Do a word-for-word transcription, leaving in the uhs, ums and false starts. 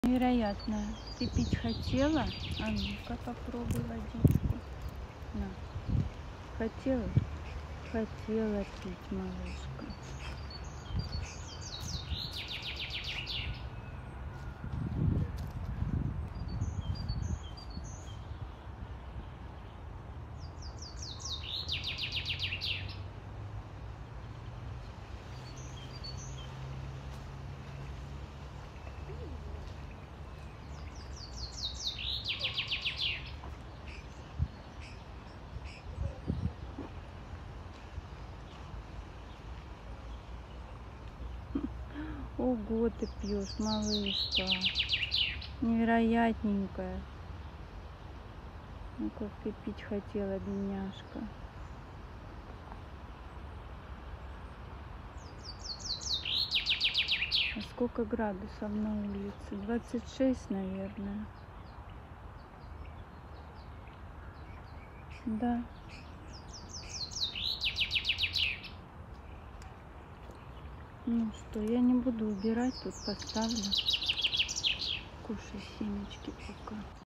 Невероятно. Ты пить хотела? А ну-ка попробуй водичку. На. Хотела? Хотела пить, малышка. Ого, ты пьешь, малышка. Невероятненькая. Ну как ты пить хотела, бедняжка. А сколько градусов на улице? двадцать шесть, наверное. Да. Ну что, я не буду убирать, тут поставлю. Кушай семечки пока.